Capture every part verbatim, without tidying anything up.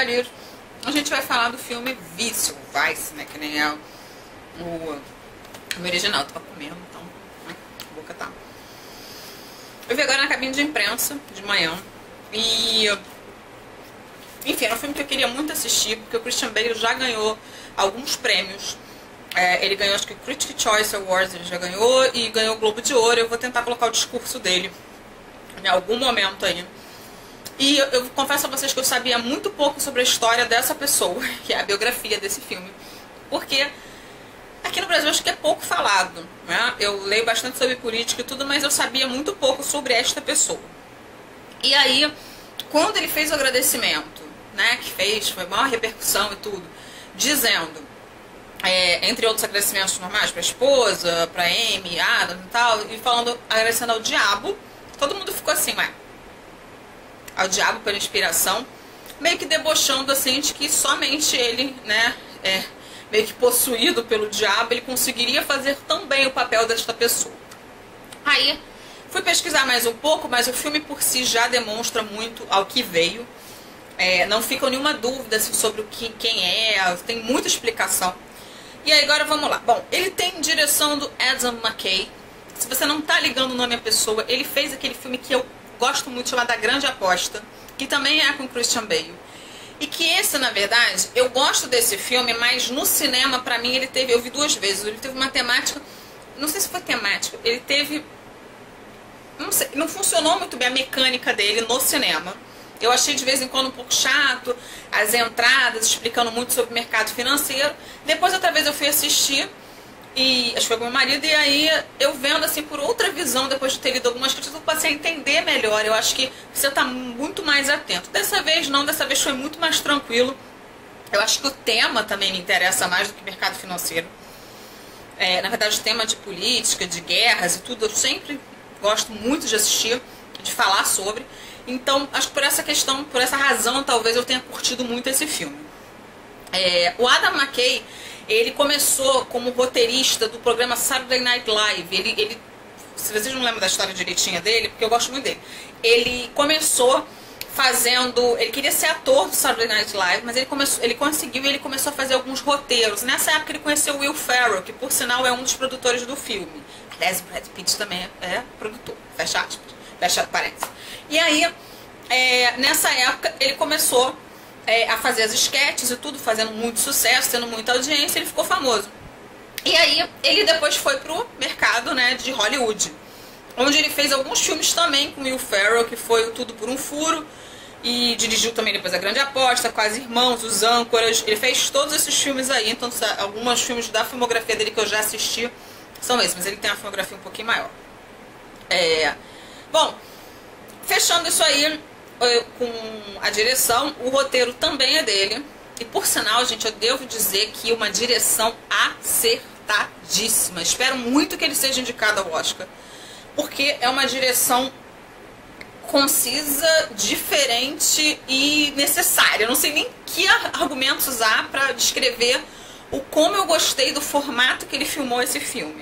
Maridos, a gente vai falar do filme Vício, Vice, né? Que nem é o, o, o original. Eu tava comendo, então né, a boca tá. Eu vi agora na cabine de imprensa, de manhã. E... enfim, era um filme que eu queria muito assistir, porque o Christian Bale já ganhou alguns prêmios. É, ele ganhou, acho que o Critics' Choice Awards, ele já ganhou, e ganhou o Globo de Ouro. Eu vou tentar colocar o discurso dele em algum momento aí. E eu, eu confesso a vocês que eu sabia muito pouco sobre a história dessa pessoa, que é a biografia desse filme. Porque aqui no Brasil acho que é pouco falado, né? Eu leio bastante sobre política e tudo, mas eu sabia muito pouco sobre esta pessoa. E aí, quando ele fez o agradecimento, né, que fez, foi maior repercussão e tudo, dizendo, é, entre outros agradecimentos normais para a esposa, para Amy, Adam e tal, e falando, agradecendo ao diabo, todo mundo ficou assim, ué, ao diabo pela inspiração, meio que debochando assim de que somente ele, né, é, meio que possuído pelo diabo, ele conseguiria fazer tão bem o papel desta pessoa. Aí, fui pesquisar mais um pouco, mas o filme por si já demonstra muito ao que veio. É, não fica nenhuma dúvida assim, sobre o que, quem é, tem muita explicação. E aí agora vamos lá. Bom, ele tem direção do Adam McKay. Se você não tá ligando o nome à pessoa, ele fez aquele filme que eu gosto muito, chamado A Grande Aposta, que também é com Christian Bale. E que esse, na verdade, eu gosto desse filme, mas no cinema, pra mim, ele teve, eu vi duas vezes, ele teve uma temática, não sei se foi temática, ele teve, não sei, não funcionou muito bem a mecânica dele no cinema. Eu achei de vez em quando um pouco chato, as entradas explicando muito sobre o mercado financeiro. Depois outra vez eu fui assistir, e acho que foi com meu marido, e aí eu vendo assim por outra visão, depois de ter lido algumas críticas, eu passei a entender melhor. Eu acho que você tá muito mais atento. Dessa vez não, dessa vez foi muito mais tranquilo. Eu acho que o tema também me interessa mais do que mercado financeiro. É, na verdade o tema de política, de guerras e tudo, eu sempre gosto muito de assistir, de falar sobre. Então, acho que por essa questão, por essa razão, talvez eu tenha curtido muito esse filme. É, o Adam McKay, ele começou como roteirista do programa Saturday Night Live. Ele, ele, se vocês não lembram da história direitinha dele, porque eu gosto muito dele. Ele começou fazendo... Ele queria ser ator do Saturday Night Live, mas ele, começou, ele conseguiu e ele começou a fazer alguns roteiros. Nessa época ele conheceu o Will Ferrell, que por sinal é um dos produtores do filme. Aliás, o Brad Pitt também é, é produtor. Fecha aspas. Fecha parênteses. E aí, é, nessa época, ele começou é, a fazer as esquetes e tudo, fazendo muito sucesso, tendo muita audiência, ele ficou famoso. E aí, ele depois foi pro mercado, né, de Hollywood, onde ele fez alguns filmes também com Will Ferrell, que foi o Tudo por um Furo, e dirigiu também depois A Grande Aposta, Quase Irmãos, Os Âncoras. Ele fez todos esses filmes aí, então alguns filmes da filmografia dele que eu já assisti são esses, mas ele tem uma filmografia um pouquinho maior. É... Bom, fechando isso aí eu, com a direção, o roteiro também é dele. E por sinal, gente, eu devo dizer que uma direção acertadíssima. Espero muito que ele seja indicado ao Oscar, porque é uma direção concisa, diferente e necessária. Eu não sei nem que argumentos usar para descrever o como eu gostei do formato que ele filmou esse filme.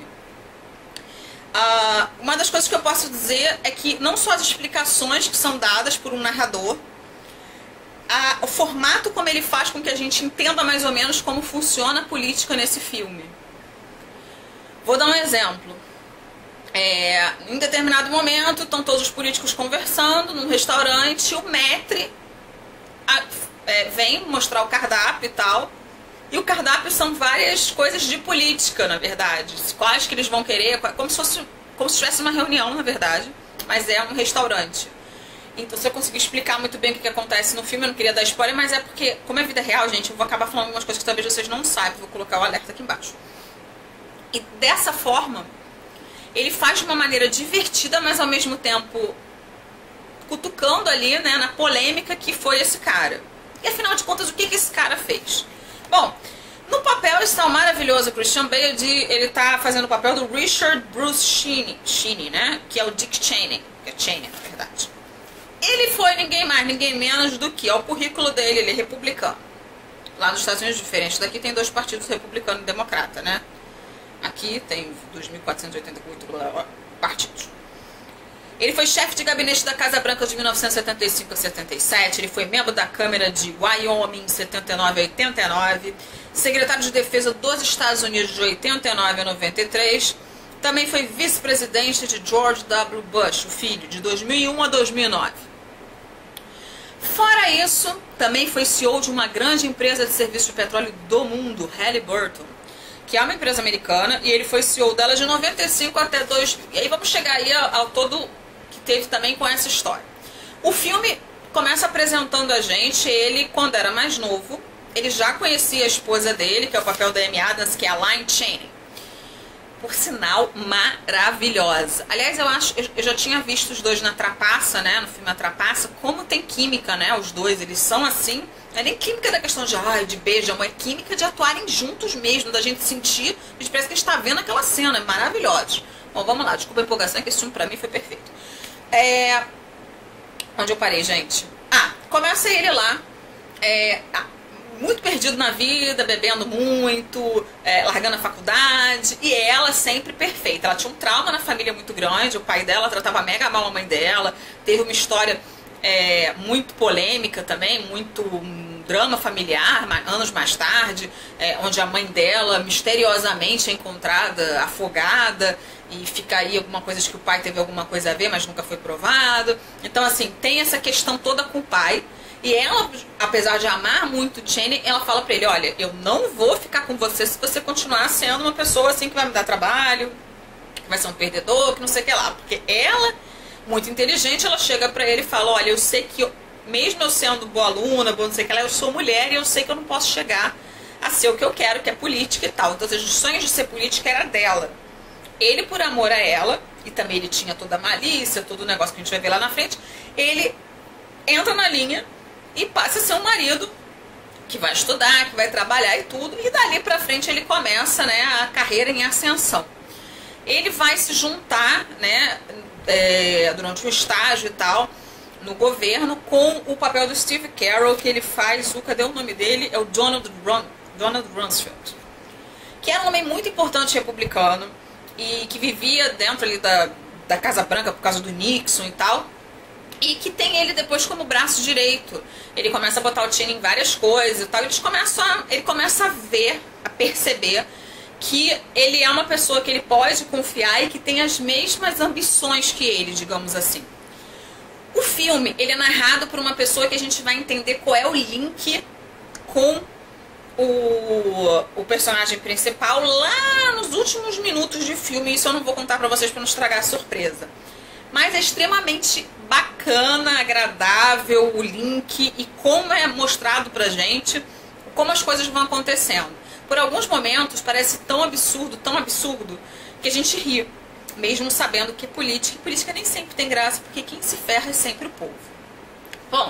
Uh, uma das coisas que eu posso dizer é que não só as explicações que são dadas por um narrador, a, o formato como ele faz com que a gente entenda mais ou menos como funciona a política nesse filme. Vou dar um exemplo. É, em determinado momento estão todos os políticos conversando num restaurante, o maître a, é, vem mostrar o cardápio e tal. E o cardápio são várias coisas de política, na verdade. Quais que eles vão querer, como se fosse, como se tivesse uma reunião, na verdade. Mas é um restaurante. Então, se eu conseguir explicar muito bem o que, que acontece no filme, eu não queria dar spoiler, mas é porque, como é vida real, gente, eu vou acabar falando algumas coisas que talvez vocês não saibam. Vou colocar o alerta aqui embaixo. E dessa forma, ele faz de uma maneira divertida, mas ao mesmo tempo cutucando ali, né, na polêmica que foi esse cara. E afinal de contas, o que, que esse cara fez? Bom, no papel está o maravilhoso Christian Bale, de, ele está fazendo o papel do Richard Bruce Cheney, Cheney, né? Que é o Dick Cheney, que é Cheney, na verdade. Ele foi ninguém mais, ninguém menos do que, ó, o currículo dele, ele é republicano. Lá nos Estados Unidos, diferente daqui, tem dois partidos, republicano e democrata, né? Aqui tem dois mil quatrocentos e oitenta e oito partidos. Ele foi chefe de gabinete da Casa Branca de mil novecentos e setenta e cinco a setenta e sete, ele foi membro da Câmara de Wyoming em setenta e nove a oitenta e nove, secretário de Defesa dos Estados Unidos de oitenta e nove a noventa e três, também foi vice-presidente de George W. Bush, o filho, de dois mil e um a dois mil e nove. Fora isso, também foi C E O de uma grande empresa de serviço de petróleo do mundo, Halliburton, que é uma empresa americana, e ele foi C E O dela de noventa e cinco até dois mil. E aí vamos chegar aí ao, ao todo que teve também com essa história. O filme começa apresentando a gente, ele quando era mais novo, ele já conhecia a esposa dele, que é o papel da Amy Adams, que é a Lynne Cheney. Por sinal, maravilhosa. Aliás, eu acho, eu já tinha visto os dois na Trapaça, né, no filme A Trapaça, como tem química, né, os dois, eles são assim, não é nem química da questão de, ai, de beijo, é química de atuarem juntos mesmo, da gente sentir, a gente parece que a gente está vendo aquela cena, é maravilhosa. Bom, vamos lá, desculpa a empolgação, que esse filme pra mim foi perfeito. É... Onde eu parei, gente? Ah, começa ele lá, é... ah, muito perdido na vida, bebendo muito, é, largando a faculdade, e ela sempre perfeita. Ela tinha um trauma na família muito grande, o pai dela tratava mega mal a mãe dela, teve uma história é, muito polêmica também, muito um drama familiar, anos mais tarde, é, onde a mãe dela misteriosamente é encontrada afogada, e fica aí alguma coisa de que o pai teve alguma coisa a ver, mas nunca foi provado. Então, assim, tem essa questão toda com o pai. E ela, apesar de amar muito Cheney, ela fala pra ele, olha, eu não vou ficar com você se você continuar sendo uma pessoa assim que vai me dar trabalho, que vai ser um perdedor, que não sei o que lá. Porque ela, muito inteligente, ela chega pra ele e fala, olha, eu sei que, eu, mesmo eu sendo boa aluna, boa não sei o que lá, eu sou mulher e eu sei que eu não posso chegar a ser o que eu quero, que é política e tal. Então, os sonhos de ser política era dela. Ele, por amor a ela, e também ele tinha toda a malícia, todo o negócio que a gente vai ver lá na frente, ele entra na linha e passa a ser um marido que vai estudar, que vai trabalhar e tudo. E dali pra frente ele começa, né, a carreira em ascensão. Ele vai se juntar, né, é, durante o estágio e tal, no governo, com o papel do Steve Carell, que ele faz, o, cadê o nome dele? É o Donald, Rum, Donald Rumsfeld. Que era um homem muito importante republicano e que vivia dentro ali da, da Casa Branca por causa do Nixon e tal. E que tem ele depois como braço direito. Ele começa a botar o Cheney em várias coisas e tal. Eles começam a, ele começa a ver, a perceber que ele é uma pessoa que ele pode confiar e que tem as mesmas ambições que ele, digamos assim. O filme, ele é narrado por uma pessoa que a gente vai entender qual é o link com o, o personagem principal lá nos últimos minutos de filme. Isso eu não vou contar pra vocês pra não estragar a surpresa. Mas é extremamente bacana, agradável o link e como é mostrado pra gente, como as coisas vão acontecendo. Por alguns momentos parece tão absurdo, tão absurdo, que a gente ri, mesmo sabendo que é política, e política nem sempre tem graça, porque quem se ferra é sempre o povo. Bom,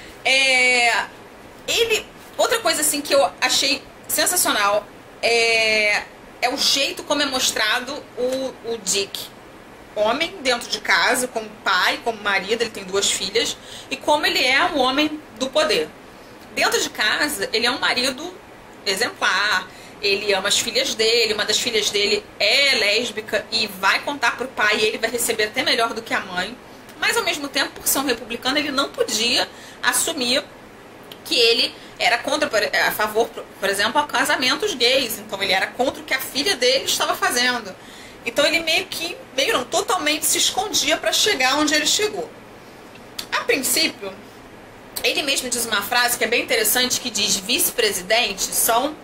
é, ele, outra coisa assim que eu achei sensacional é, é o jeito como é mostrado o, o Dick. Homem dentro de casa, como pai, como marido, ele tem duas filhas, e como ele é um homem do poder. Dentro de casa, ele é um marido exemplar, ele ama as filhas dele, uma das filhas dele é lésbica e vai contar pro pai, e ele vai receber até melhor do que a mãe, mas ao mesmo tempo, por ser um republicano, ele não podia assumir que ele era contra, a favor, por exemplo, a casamentos gays, então ele era contra o que a filha dele estava fazendo. Então ele meio que, meio não, totalmente se escondia para chegar onde ele chegou. A princípio, ele mesmo diz uma frase que é bem interessante, que diz: vice-presidentes são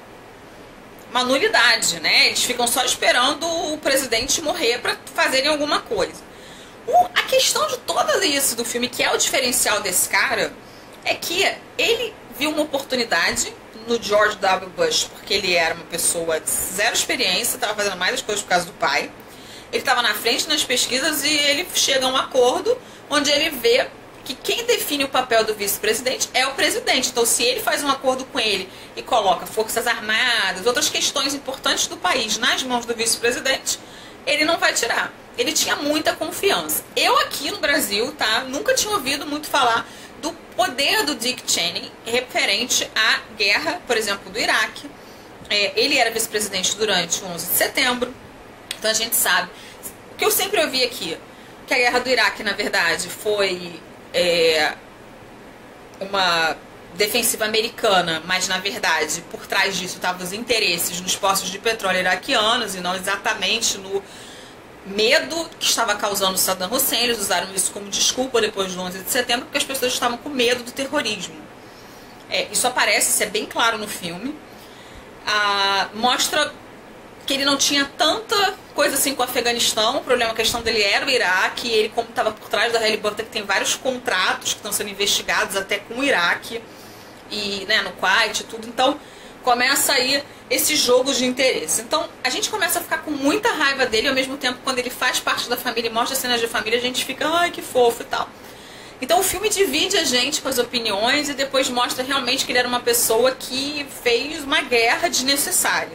uma nulidade, né? Eles ficam só esperando o presidente morrer para fazerem alguma coisa. O, a questão de todo isso do filme, que é o diferencial desse cara, é que ele viu uma oportunidade no George W. Bush, porque ele era uma pessoa de zero experiência, estava fazendo mais as coisas por causa do pai. Ele estava na frente nas pesquisas e ele chega a um acordo onde ele vê que quem define o papel do vice-presidente é o presidente. Então, se ele faz um acordo com ele e coloca forças armadas, outras questões importantes do país nas mãos do vice-presidente, ele não vai tirar. Ele tinha muita confiança. Eu aqui no Brasil, tá, nunca tinha ouvido muito falar do poder do Dick Cheney referente à guerra, por exemplo, do Iraque. É, ele era vice-presidente durante o onze de setembro, então a gente sabe. O que eu sempre ouvi aqui, que a guerra do Iraque, na verdade, foi é, uma defensiva americana, mas na verdade por trás disso estavam os interesses nos poços de petróleo iraquianos e não exatamente no medo que estava causando Saddam Hussein. Eles usaram isso como desculpa depois do onze de setembro, porque as pessoas estavam com medo do terrorismo. É, isso aparece, isso é bem claro no filme. Ah, mostra que ele não tinha tanta coisa assim com o Afeganistão. O problema, a questão dele era o Iraque, e ele, como estava por trás da Halliburton, que tem vários contratos que estão sendo investigados até com o Iraque e, né, no Kuwait e tudo. Então começa aí esse jogo de interesse. Então a gente começa a ficar com muita raiva dele, ao mesmo tempo quando ele faz parte da família e mostra cenas de família, a gente fica, ai, que fofo e tal. Então o filme divide a gente com as opiniões e depois mostra realmente que ele era uma pessoa que fez uma guerra desnecessária.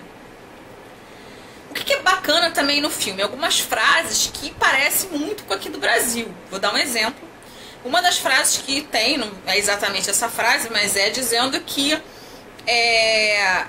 O que é bacana também no filme? Algumas frases que parecem muito com aqui do Brasil. Vou dar um exemplo. Uma das frases que tem, não é exatamente essa frase, mas é dizendo que é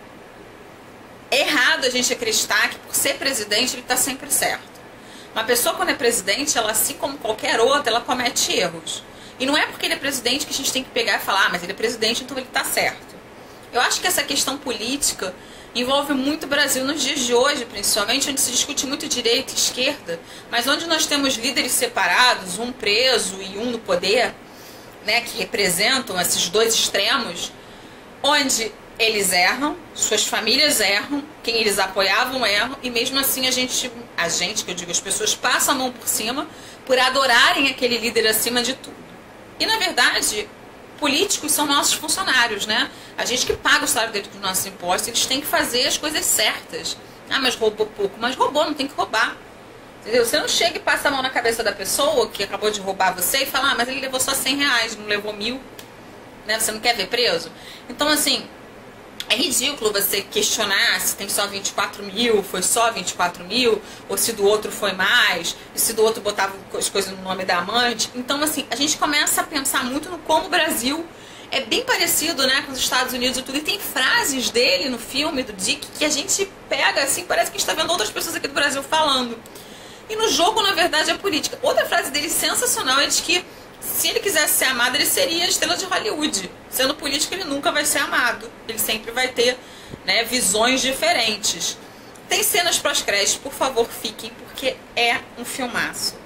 errado a gente acreditar que por ser presidente ele está sempre certo. Uma pessoa, quando é presidente, ela, assim como qualquer outra, ela comete erros. E não é porque ele é presidente que a gente tem que pegar e falar, ah, mas ele é presidente, então ele está certo. Eu acho que essa questão política envolve muito o Brasil nos dias de hoje, principalmente, onde se discute muito direita e esquerda, mas onde nós temos líderes separados, um preso e um no poder, né, que representam esses dois extremos, onde eles erram, suas famílias erram, quem eles apoiavam erram, e mesmo assim a gente, a gente, que eu digo, as pessoas passam a mão por cima por adorarem aquele líder acima de tudo. E na verdade, políticos são nossos funcionários, né? A gente que paga o salário deles com os nossos impostos, eles têm que fazer as coisas certas. Ah, mas roubou pouco. Mas roubou, não tem que roubar. Entendeu? Você não chega e passa a mão na cabeça da pessoa que acabou de roubar você e fala, ah, mas ele levou só cem reais, não levou mil. Né? Você não quer ver preso? Então, assim, é ridículo você questionar se tem só vinte e quatro mil, foi só vinte e quatro mil, ou se do outro foi mais, e se do outro botava as coisas no nome da amante. Então, assim, a gente começa a pensar muito no como o Brasil é bem parecido, né, com os Estados Unidos e tudo. E tem frases dele no filme, do Dick, que a gente pega, assim, parece que a gente está vendo outras pessoas aqui do Brasil falando. E no jogo, na verdade, é política. Outra frase dele sensacional é de que se ele quisesse ser amado, ele seria a estrela de Hollywood. Sendo político, ele nunca vai ser amado. Ele sempre vai ter, né, visões diferentes. Tem cenas pós-créditos, por favor, fiquem, porque é um filmaço.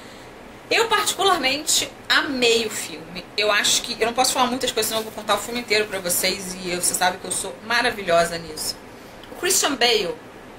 Eu, particularmente, amei o filme. Eu acho que... Eu não posso falar muitas coisas, senão eu vou contar o filme inteiro pra vocês. E você sabe que eu sou maravilhosa nisso. O Christian Bale,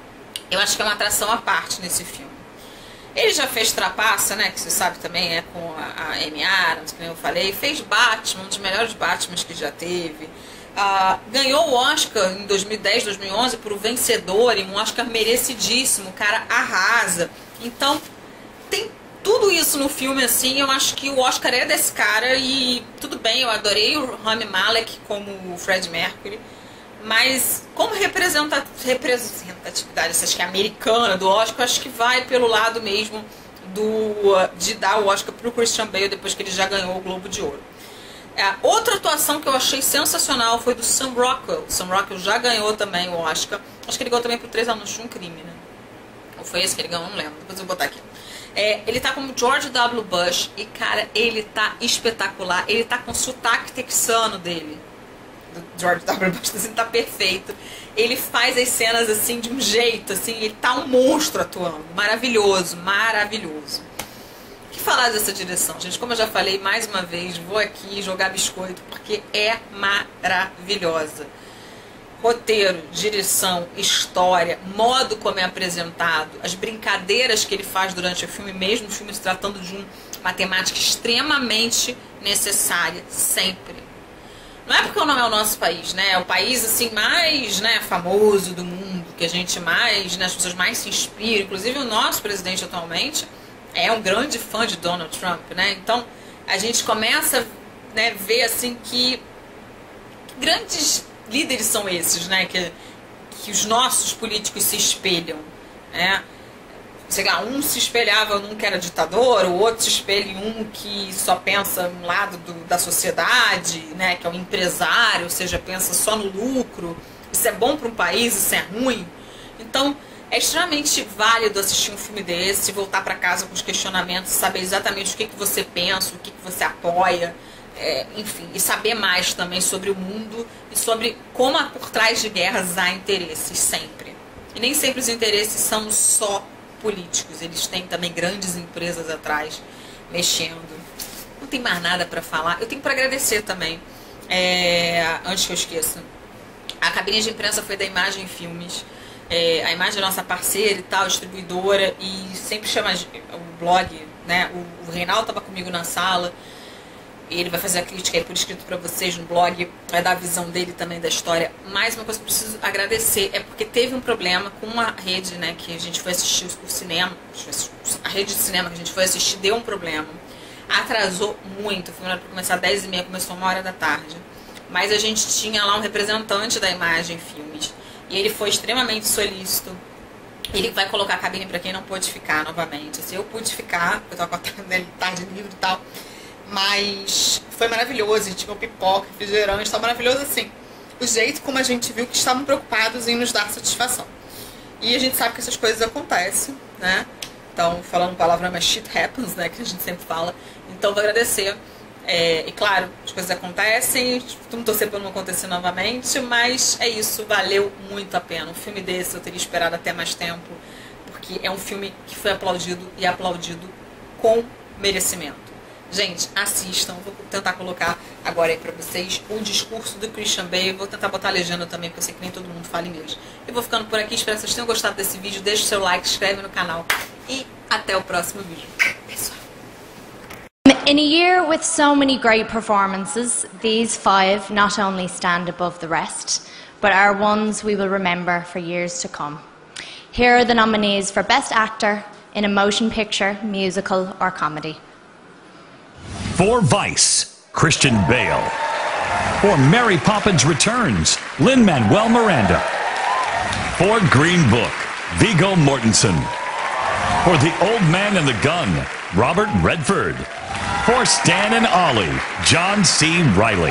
eu acho que é uma atração à parte nesse filme. Ele já fez Trapaça, né, que você sabe também, é com a, a Amy Adams, como eu falei. Fez Batman, um dos melhores Batmans que já teve. Uh, ganhou o Oscar em dois mil e dez, dois mil e onze por O Vencedor, e um Oscar merecidíssimo. O cara arrasa. Então, tem tudo isso no filme, assim. Eu acho que o Oscar é desse cara. E tudo bem, eu adorei o Rami Malek como o Fred Mercury. Mas como representa, representatividade, acho que é americana do Oscar, acho que vai pelo lado mesmo do, de dar o Oscar para o Christian Bale depois que ele já ganhou o Globo de Ouro. É, outra atuação que eu achei sensacional foi do Sam Rockwell. O Sam Rockwell já ganhou também o Oscar. Acho que ele ganhou também por Três Anos de um Crime, né? Ou foi esse que ele ganhou, não lembro. Depois eu vou botar aqui. É, ele tá como George W. Bush e, cara, ele tá espetacular. Ele tá com o sotaque texano dele. George W. Bush, assim, tá perfeito. Ele faz as cenas assim de um jeito, assim, ele tá um monstro atuando. Maravilhoso, maravilhoso. O que falar dessa direção, gente? Como eu já falei mais uma vez, vou aqui jogar biscoito porque é maravilhosa. Roteiro, direção, história, modo como é apresentado, as brincadeiras que ele faz durante o filme, mesmo o filme se tratando de um, uma temática extremamente necessária, sempre. Não é porque não é o nosso país, né? É o país, assim, mais, né, famoso do mundo, que a gente mais, né, as pessoas mais se inspiram. Inclusive o nosso presidente atualmente é um grande fã de Donald Trump, né? Então a gente começa a, né, ver, assim, que, que grandes líderes são esses, né? Que, que os nossos políticos se espelham, né? Sei lá, um se espelhava num que era ditador, o outro se espelha em um que só pensa no lado do, da sociedade, né, que é um empresário, ou seja, pensa só no lucro. Isso é bom para um país, isso é ruim. Então, É extremamente válido assistir um filme desse, voltar para casa com os questionamentos, saber exatamente o que, que você pensa, o que, que você apoia, é, enfim, e saber mais também sobre o mundo e sobre como por trás de guerras há interesses sempre. E nem sempre os interesses são só políticos, eles têm também grandes empresas atrás mexendo. Não tem mais nada para falar. Eu tenho para agradecer também, é, antes que eu esqueça. A cabine de imprensa foi da Imagem Filmes. É, a Imagem é nossa parceira e tal, distribuidora, e sempre chama o blog, né? O, o Reinaldo estava comigo na sala, e ele vai fazer a crítica aí por escrito para vocês no blog, vai dar a visão dele também da história. Mas uma coisa que eu preciso agradecer é porque teve um problema com uma rede, né, que a gente foi assistir o cinema, a rede de cinema que a gente foi assistir deu um problema, atrasou muito, foi para começar às dez e meia, começou uma hora da tarde, mas a gente tinha lá um representante da Imagem Filmes, e ele foi extremamente solícito. Ele vai colocar a cabine para quem não pôde ficar novamente. Assim, eu pude ficar, eu tava com a tarde livre e tal, mas foi maravilhoso. A gente tinha pipoca, refrigerante, estava maravilhoso assim. O jeito como a gente viu que estavam preocupados em nos dar satisfação. E a gente sabe que essas coisas acontecem, né? Então, falando palavra, mas shit happens, né? Que a gente sempre fala. Então, vou agradecer. É, e claro, as coisas acontecem, não torcer para não acontecer novamente, mas é isso, valeu muito a pena. Um filme desse eu teria esperado até mais tempo, porque é um filme que foi aplaudido e aplaudido com merecimento. Gente, assistam, vou tentar colocar agora aí pra vocês o discurso do Christian Bale, vou tentar botar a legenda também, porque eu sei que nem todo mundo fala inglês. Eu vou ficando por aqui, espero que vocês tenham gostado desse vídeo, deixe o seu like, se inscreve no canal e até o próximo vídeo. Pessoal. In a year with so many great performances, these five not only stand above the rest, but are ones we will remember for years to come. Here are the nominees for Best Actor in a Motion Picture, Musical or Comedy. For Vice, Christian Bale. For Mary Poppins Returns, Lin-Manuel Miranda. For Green Book, Viggo Mortensen. For The Old Man and the Gun, Robert Redford. For Stan and Ollie, John C. Reilly.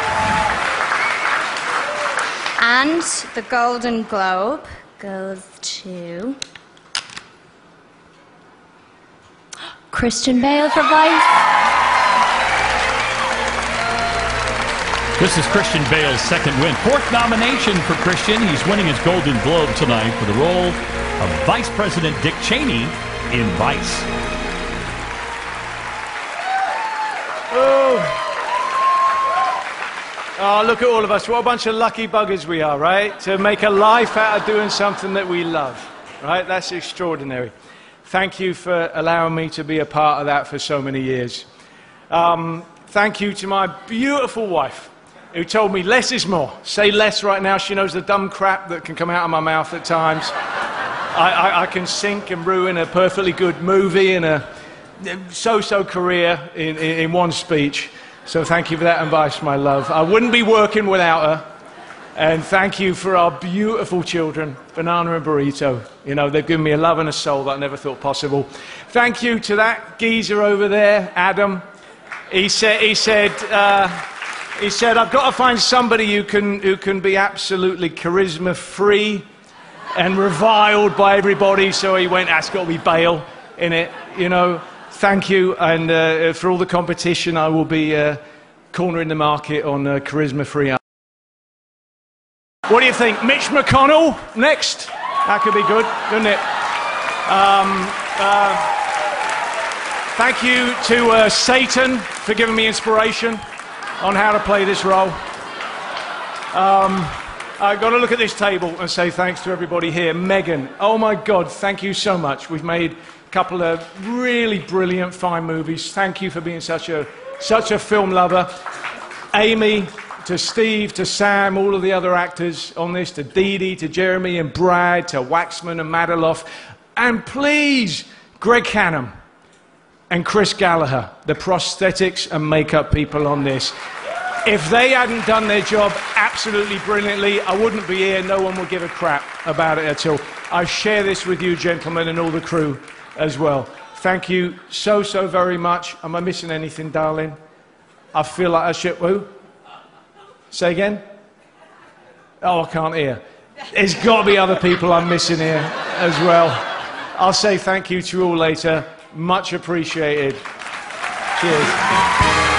And the Golden Globe goes to Christian Bale for Vice. This is Christian Bale's second win. Fourth nomination for Christian. He's winning his Golden Globe tonight for the role of Vice President Dick Cheney in Vice. Oh. Oh, look at all of us. What a bunch of lucky buggers we are, right? To make a life out of doing something that we love, right? That's extraordinary. Thank you for allowing me to be a part of that for so many years. Um, thank you to my beautiful wife, who told me less is more. Say less right now. She knows the dumb crap that can come out of my mouth at times. I, I, I can sink and ruin a perfectly good movie and a so-so career in, in, in one speech. So thank you for that advice, my love. I wouldn't be working without her. And thank you for our beautiful children, Banana and Burrito. You know, they've given me a love and a soul that I never thought possible. Thank you to that geezer over there, Adam. He said, he said, uh, he said, I've got to find somebody who can, who can be absolutely charisma-free and reviled by everybody. So he went, that's got to be Bale in it, you know. Thank you, and uh, for all the competition, I will be uh, cornering the market on uh, charisma-free. What do you think? Mitch McConnell next? That could be good, couldn't it? Um, uh, thank you to uh, Satan for giving me inspiration on how to play this role. Um, I've got to look at this table and say thanks to everybody here. Megan, oh my God, thank you so much. We've made a couple of really brilliant, fine movies. Thank you for being such a, such a film lover. Amy, to Steve, to Sam, all of the other actors on this, to Dee Dee, to Jeremy and Brad, to Waxman and Madaloff, and please, Greg Canham and Chris Gallagher, the prosthetics and makeup people on this. If they hadn't done their job absolutely brilliantly, I wouldn't be here. No one would give a crap about it at all. I share this with you, gentlemen, and all the crew as well. Thank you so, so very much. Am I missing anything, darling? I feel like I should... Who? Say again? Oh, I can't hear. There's got to be other people I'm missing here. as well. I'll say thank you to you all later. Much appreciated. Cheers.